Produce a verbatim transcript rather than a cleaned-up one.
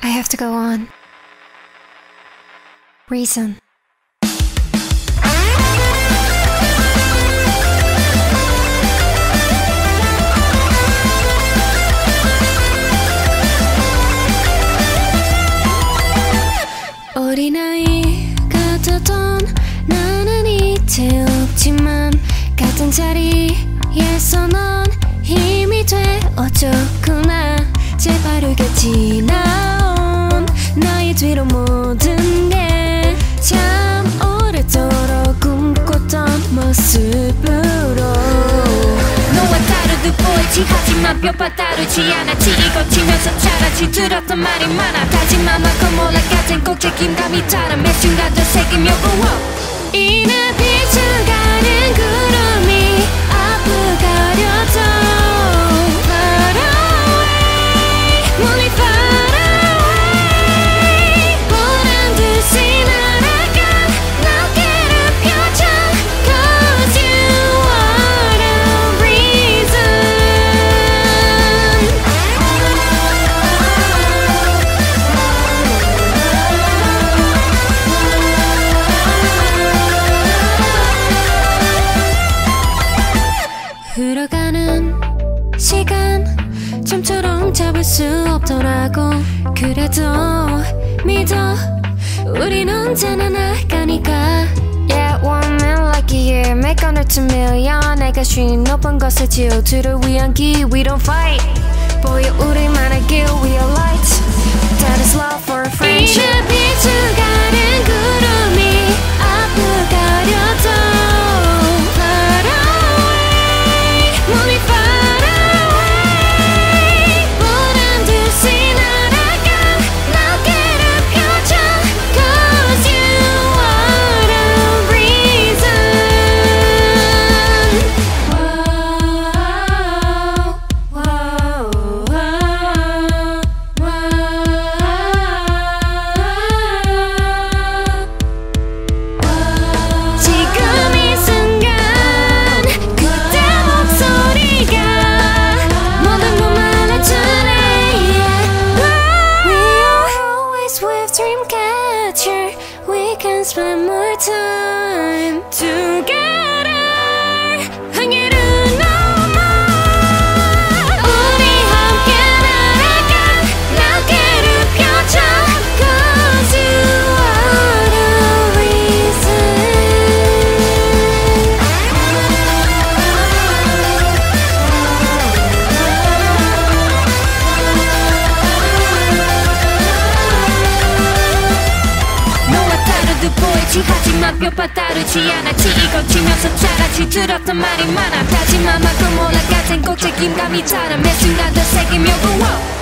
I have to go on. Reason. 어린아이가 되던 나는 이제 없지만 같은 자리에서 넌 힘이 돼 어쩌구나. 재빠르게 지나온 나의 뒤로 모든 게 참 오래도록 꿈꿨던 모습으로 너와 다르듯 보이지 하지만 몇번 다르지 않았지. 이거 치면서 차라지 들었던 말이 많아. 다짐한 만큼 올라가진 꼭 책임감이 따라 매 순간도 새기려고 이 눈빛 가는 구름이 앞을 가려져 Far away 멀리 far away 보란 듯이 날아간 어깨를 펴줘 Cause you are the reason. 흘러가는 시간 좀처럼 잡을 수 없더라고. 그래도 믿어 우린 언제나 나가니까. Yeah, one man like a year make under two million. 내가 쉰 높은 것을 지우들을 위한 기 We don't fight 보여 우리만의 길 We are light That is love for a friendship. 이 눈빛을 가는 구름이 앞을 가려줘 Far away 멀리 far away 보란 듯이 날아간 어깨를 펴줘 Cause you are the reason. Wow, wow, wow, wow. 지금 이 순간 그때 목소리가 모든 걸 말해주네. We are always with Dreamcatcher. We can spend more time together. 항해를 넘어 우리 함께 날아가 날개를 펴줘 Cause you are the reason. 너와 다르듯 보이지 하지만 몇번 다르지 않았지. 이걸 치면서 차라지 들었던 말이 많아. 다짐한 만큼 올라가진 꼭 책임감이 따라 매 순간도 새기려고